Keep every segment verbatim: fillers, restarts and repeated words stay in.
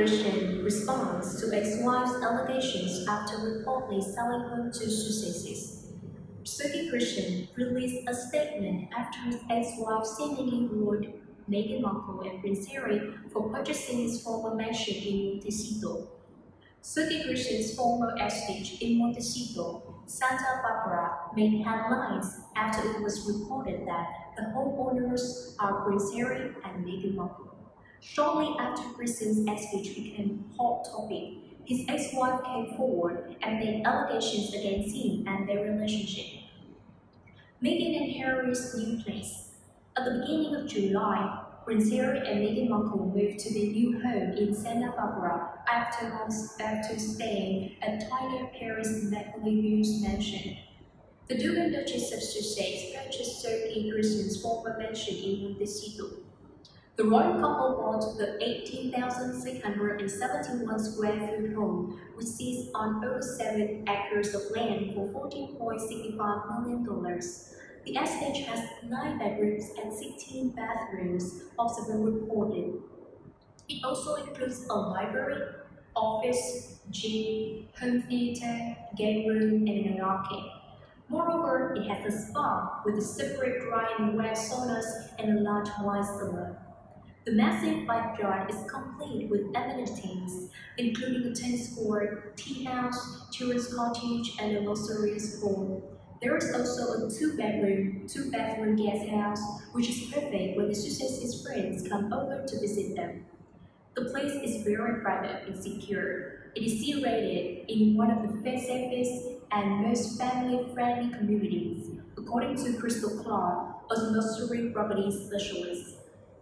Grishin responds to ex-wife's allegations after reportedly selling home to successes. Sergey Grishin released a statement after his ex-wife seemingly warned Meghan Markle and Prince Harry for purchasing his former mansion in Montecito. Sergey Grishin's former estate in Montecito, Santa Barbara, made headlines after it was reported that the homeowners are Prince Harry and Meghan Markle. Shortly after Grishin's estate became a hot topic, his ex-wife came forward and made allegations against him and their relationship. Meghan and Harry's new place. At the beginning of July, Prince Harry and Meghan Markle moved to their new home in Santa Barbara after months after staying at Tyler Perry's Beverly Hills mansion. The Duke and Duchess of Sussex purchased Sergey Grishin's former mansion in Montecito. The royal couple bought the eighteen thousand six hundred seventy-one square foot home, which sits on over seven acres of land, for fourteen point six five million dollars. The estate has nine bedrooms and sixteen bathrooms, Observer reported. It also includes a library, office, gym, home theater, game room, and an arcade. Moreover, it has a spa with a separate dry and wet saunas and a large wine cellar. The massive backyard is complete with amenities, including a tennis court, tea house, children's cottage, and a luxurious pool. There is also a two-bedroom, two-bathroom guest house, which is perfect when the Sussex's friends come over to visit them. The place is very private and secure. It is situated in one of the safest and most family-friendly communities, according to Crystal Clark, a luxury property specialist.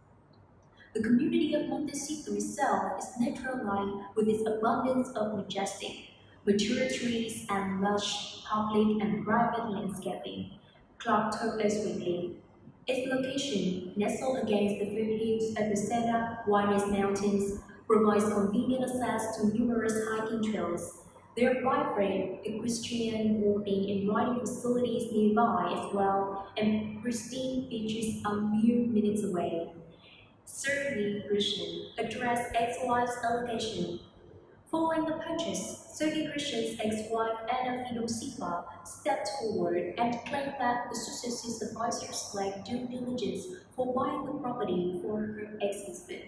The community of Montecito itself is naturalized with its abundance of majestic, mature trees and lush public and private landscaping, Clark told Us Weekly. Its location, nestled against the foothills of the Santa Ynez Mountains, provides convenient access to numerous hiking trails. There are private, equestrian, walking and riding facilities nearby as well, and pristine beaches a mere minutes away. Sergey Grishin addressed ex-wife's allegation. Following the purchase, Sergey Grishin's ex-wife Anna Fedoseva stepped forward and claimed that the Sussex's advisors lacked due diligence for buying the property for her ex-husband.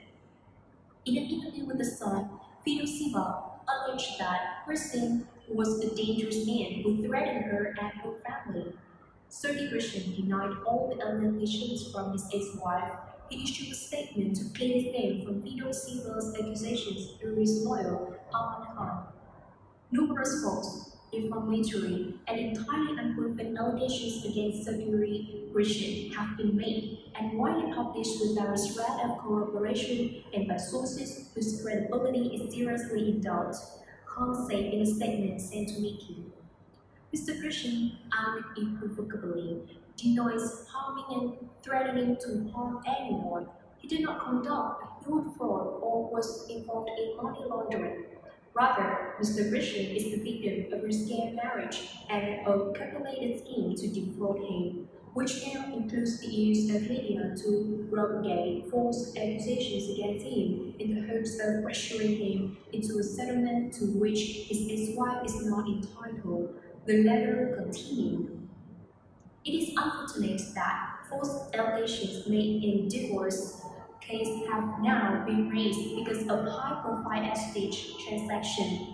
In an interview with The Sun, Fedoseva alleged that Grishin was a dangerous man who threatened her and her family. Sergey Grishin denied all the allegations from his ex-wife. He issued a statement to clear his name from Fedoseva's accusations through his lawyer, Aman Khan. Numerous false, inflammatory, and entirely unproven allegations against Sergey Grishin have been made and widely published without a shred of corroboration and by sources whose credibility is seriously in doubt, Khan said in a statement sent to Mickey. Mister Grishin unequivocally denies harming and threatening to harm anyone. He did not conduct a huge fraud or was involved in money laundering. Rather, Mister Grishin is the victim of a scam marriage and a calculated scheme to defraud him, which now includes the use of media to propagate false accusations against him in the hopes of pressuring him into a settlement to which his ex-wife is not entitled. The letter continued. It is unfortunate that false allegations made in divorce case have now been raised because of high-profile estate transaction.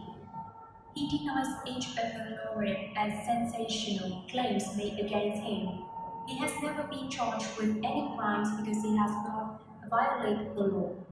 He denies each of the lurid and sensational claims made against him. He has never been charged with any crimes because he has not violated the law.